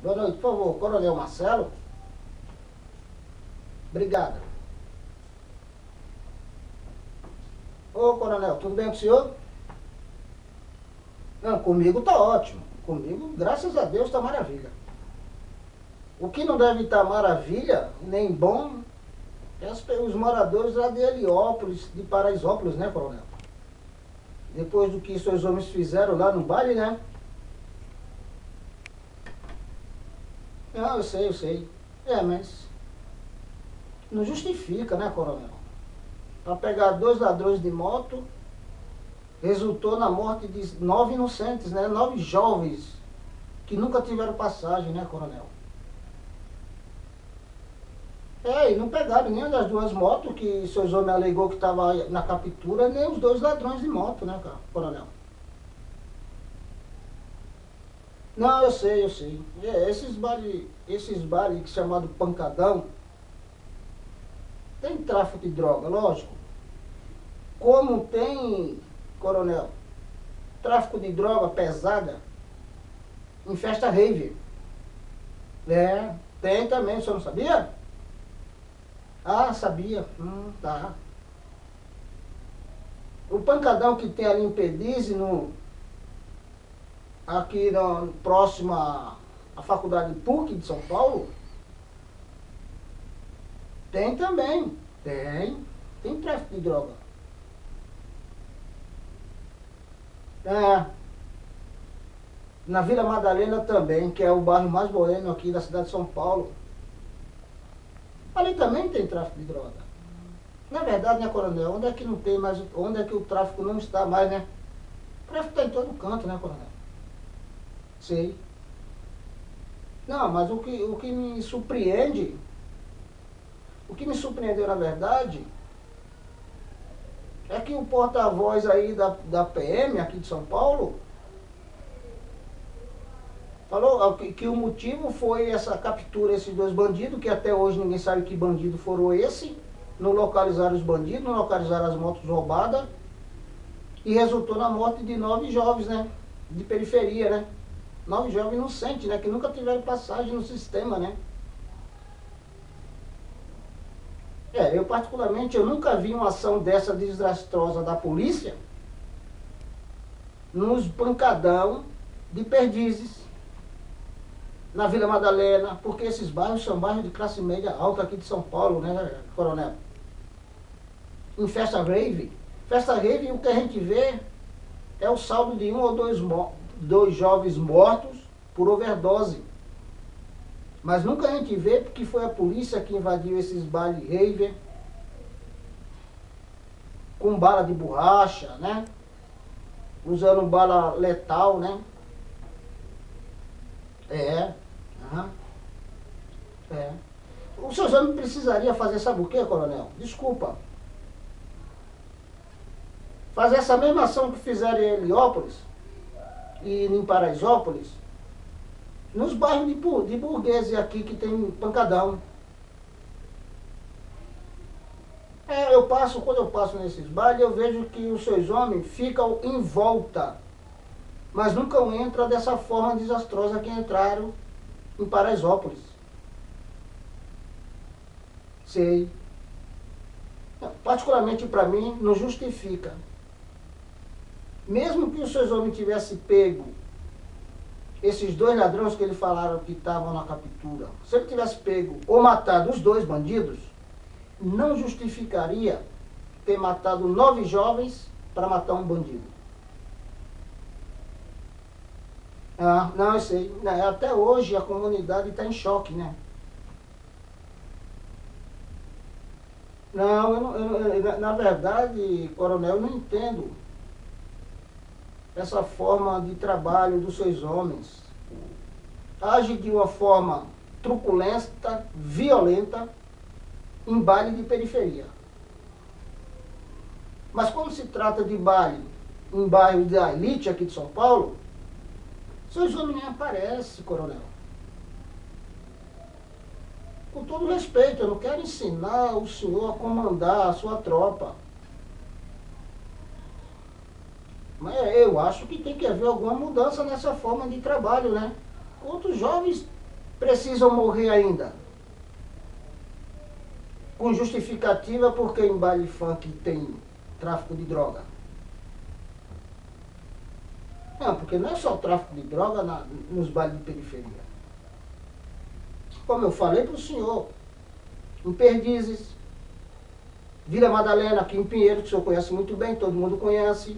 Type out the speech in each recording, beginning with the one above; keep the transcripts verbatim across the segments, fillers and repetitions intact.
Boa noite, por favor, Coronel Marcelo. Obrigado. Ô, Coronel, tudo bem com o senhor? Não, comigo tá ótimo. Comigo, graças a Deus, tá maravilha. O que não deve estar maravilha, nem bom, é os, os moradores lá de Heliópolis, de Paraisópolis, né, Coronel? Depois do que seus homens fizeram lá no baile, né? Não, eu sei, eu sei. É, mas não justifica, né, Coronel? Para pegar dois ladrões de moto, resultou na morte de nove inocentes, né? Nove jovens que nunca tiveram passagem, né, Coronel? É, e não pegaram nenhuma das duas motos que seus homens alegou que estava na captura, nem os dois ladrões de moto, né, Coronel? Não, eu sei, eu sei. É, esses bares, esses bares chamados pancadão, tem tráfico de droga, lógico. Como tem, Coronel, tráfico de droga pesada em festa rave. É, tem também, o senhor não sabia? Ah, sabia. Hum, tá. O pancadão que tem ali em Perdizes, no, aqui no, próximo à, à faculdade P U C de São Paulo, tem também. Tem. Tem tráfico de droga. É. Na Vila Madalena também, que é o bairro mais boêmio aqui da cidade de São Paulo. Ali também tem tráfico de droga. Na verdade, né, Coronel, onde é que não tem mais, onde é que o tráfico não está mais, né? O tráfico está em todo canto, né, Coronel? Sei. Não, mas o que, o que me surpreende, o que me surpreendeu, na verdade, é que o porta-voz aí da, da P M aqui de São Paulo falou que, que o motivo foi essa captura, esses dois bandidos, que até hoje ninguém sabe que bandido foram esse, não localizaram os bandidos, não localizaram as motos roubadas, e resultou na morte de nove jovens, né? De periferia, né? Nove jovens inocentes, né? Que nunca tiveram passagem no sistema, né? É, eu particularmente, eu nunca vi uma ação dessa desastrosa da polícia nos pancadão de Perdizes, na Vila Madalena, porque esses bairros são bairros de classe média alta aqui de São Paulo, né, Coronel? Em festa rave, festa rave, o que a gente vê é o saldo de um ou dois, dois jovens mortos por overdose. Mas nunca a gente vê porque foi a polícia que invadiu esses bailes rave com bala de borracha, né? Usando bala letal, né? É. Uhum. É. O seu não precisaria fazer, sabe o que, Coronel? Desculpa. Fazer essa mesma ação que fizeram em Heliópolis e em Paraisópolis, nos bairros de, de burgueses aqui que tem pancadão. É, eu passo, quando eu passo nesses bares, eu vejo que os seus homens ficam em volta, mas nunca entram dessa forma desastrosa que entraram em Paraisópolis. Sei. Particularmente para mim, não justifica. Mesmo que os seus homens tivessem pego esses dois ladrões que eles falaram que estavam na captura, se ele tivesse pego ou matado os dois bandidos, não justificaria ter matado nove jovens para matar um bandido. Ah, não, eu sei. Até hoje a comunidade está em choque, né? Não, eu não eu, eu, na verdade, Coronel, eu não entendo essa forma de trabalho dos seus homens. Age de uma forma truculenta, violenta, em baile de periferia. Mas quando se trata de baile em bairro da elite aqui de São Paulo, seus homens nem aparecem, Coronel. Com todo respeito, eu não quero ensinar o senhor a comandar a sua tropa. Mas eu acho que tem que haver alguma mudança nessa forma de trabalho, né? Outros jovens precisam morrer ainda? Com justificativa porque em baile funk tem tráfico de droga. Não, porque não é só o tráfico de droga na, nos bailes de periferia. Como eu falei para o senhor, em Perdizes, Vila Madalena, aqui em Pinheiro, que o senhor conhece muito bem, todo mundo conhece.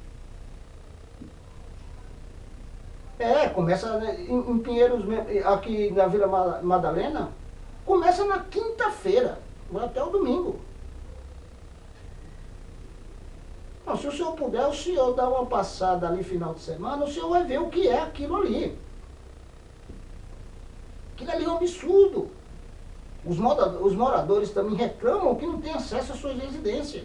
É, começa em, em Pinheiros, aqui na Vila Madalena, começa na quinta-feira, vai até o domingo. Não, se o senhor puder, o senhor dá uma passada ali final de semana, o senhor vai ver o que é aquilo ali. Aquilo ali é um absurdo. Os moradores também reclamam que não tem acesso às suas residências.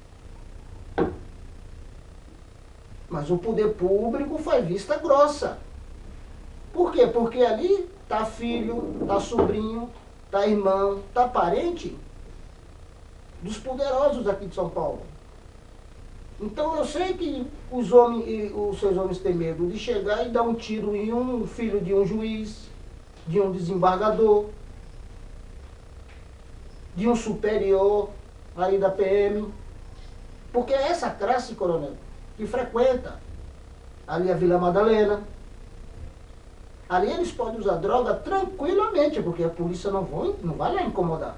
Mas o poder público faz vista grossa. Por quê? Porque ali está filho, está sobrinho, está irmão, está parente dos poderosos aqui de São Paulo. Então eu sei que os, homens, os seus homens têm medo de chegar e dar um tiro em um filho de um juiz, de um desembargador, de um superior aí da P M. Porque é essa classe, coronel, que frequenta ali a Vila Madalena. Ali eles podem usar droga tranquilamente, porque a polícia não, vão, não vai lá incomodar.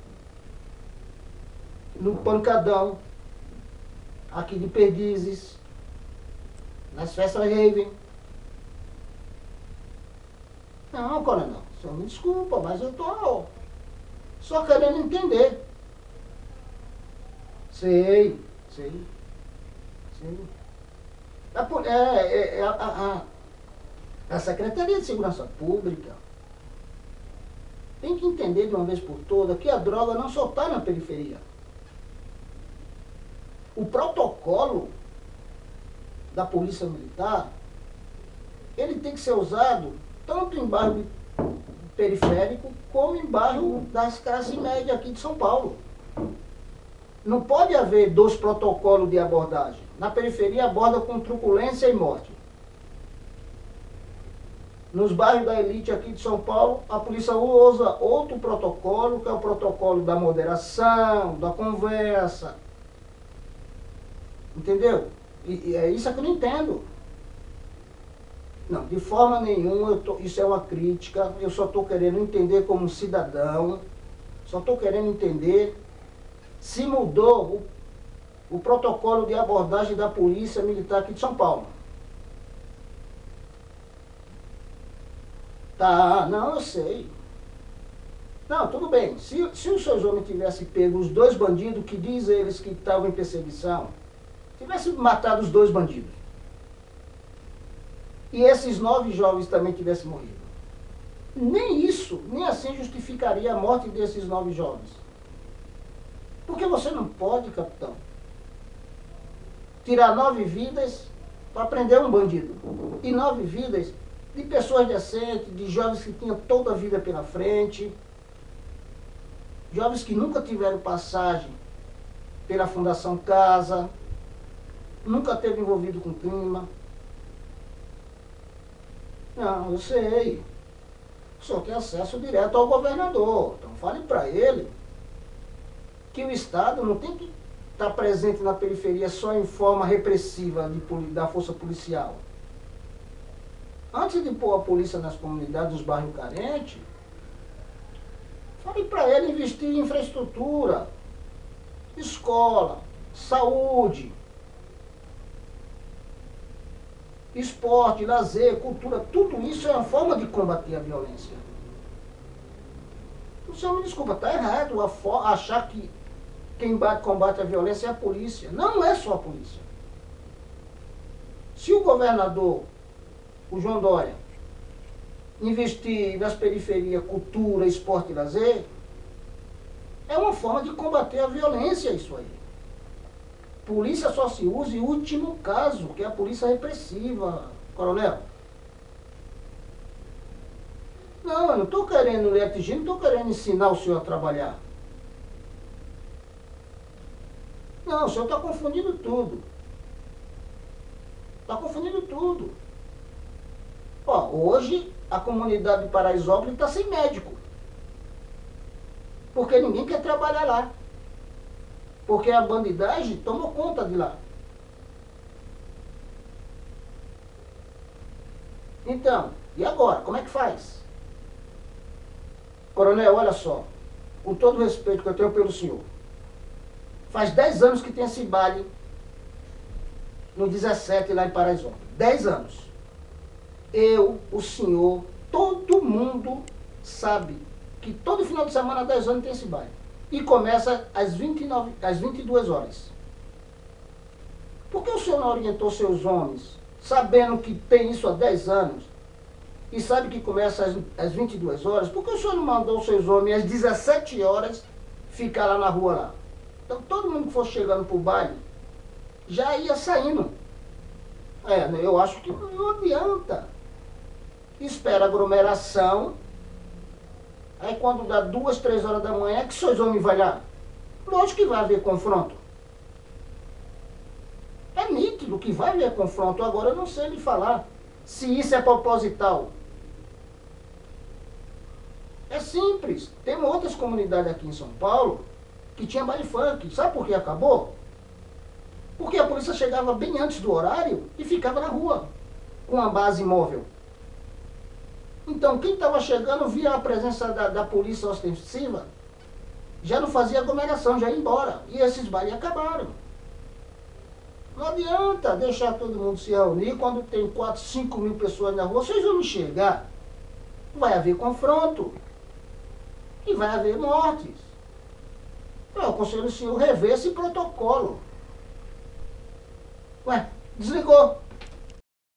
No Pancadão, aqui de Perdizes, nas festas rave. Não, coronel, o senhor me desculpa, mas eu estou só querendo entender. Sei, sei, sei. A, é, é, a, a, a Secretaria de Segurança Pública tem que entender de uma vez por todas que a droga não só está na periferia. O protocolo da Polícia Militar, ele tem que ser usado tanto em bairro periférico como em bairro das classes médias aqui de São Paulo. Não pode haver dois protocolos de abordagem. Na periferia aborda com truculência e morte. Nos bairros da elite aqui de São Paulo, a polícia usa outro protocolo, que é o protocolo da moderação, da conversa. Entendeu? E, e é isso que eu não entendo. Não, de forma nenhuma, eu tô, isso é uma crítica, eu só estou querendo entender como cidadão, só estou querendo entender se mudou o, o protocolo de abordagem da Polícia Militar aqui de São Paulo. Tá, não, eu sei. Não, tudo bem. Se, se os seus homens tivessem pego os dois bandidos que diz eles que estavam em perseguição, tivessem matado os dois bandidos, e esses nove jovens também tivessem morrido, nem isso, nem assim justificaria a morte desses nove jovens. Porque você não pode, capitão, tirar nove vidas para prender um bandido. E nove vidas de pessoas decentes, de jovens que tinham toda a vida pela frente, jovens que nunca tiveram passagem pela Fundação Casa, nunca esteve envolvido com clima. Não, eu sei. O senhor tem acesso direto ao governador. Então fale para ele que o Estado não tem que estar presente na periferia só em forma repressiva de, da força policial. Antes de pôr a polícia nas comunidades dos bairros carentes, fale para ele investir em infraestrutura, escola, saúde, esporte, lazer, cultura, tudo isso é uma forma de combater a violência. O senhor me desculpa, está errado a achar que quem combate a violência é a polícia. Não é só a polícia. Se o governador, o João Dória, investir nas periferias cultura, esporte e lazer, é uma forma de combater a violência isso aí. Polícia só se usa em último caso, que é a polícia repressiva, coronel. Não, eu não estou querendo lhe atingir, não estou querendo ensinar o senhor a trabalhar. Não, o senhor está confundindo tudo. Está confundindo tudo. Ó, hoje a comunidade de Paraisópolis está sem médico. Porque ninguém quer trabalhar lá. Porque a bandidagem tomou conta de lá. Então, e agora? Como é que faz? Coronel, olha só. Com todo o respeito que eu tenho pelo senhor. Faz dez anos que tem esse baile no dezessete lá em Paraisópolis. dez anos. Eu, o senhor, todo mundo sabe que todo final de semana, há dez anos, tem esse baile. E começa às, vinte e nove, às vinte e duas horas. Por que o senhor não orientou seus homens, sabendo que tem isso há dez anos, e sabe que começa às, às vinte e duas horas, por que o senhor não mandou seus homens às dezessete horas ficar lá na rua lá? Então todo mundo que for chegando pro baile, já ia saindo. É, eu acho que não adianta. Espera aglomeração. Aí quando dá duas, três horas da manhã, que seus homens vão lá? Lógico que vai haver confronto. É nítido que vai haver confronto. Agora eu não sei lhe falar se isso é proposital. É simples. Tem outras comunidades aqui em São Paulo que tinha baile funk. Sabe por que acabou? Porque a polícia chegava bem antes do horário e ficava na rua, com a base móvel. Então, quem estava chegando, via a presença da, da polícia ostensiva, já não fazia aglomeração, já ia embora. E esses bailes acabaram. Não adianta deixar todo mundo se reunir quando tem quatro, cinco mil pessoas na rua. Vocês vão enxergar. Vai haver confronto. E vai haver mortes. Eu aconselho o senhor rever esse protocolo. Ué, desligou.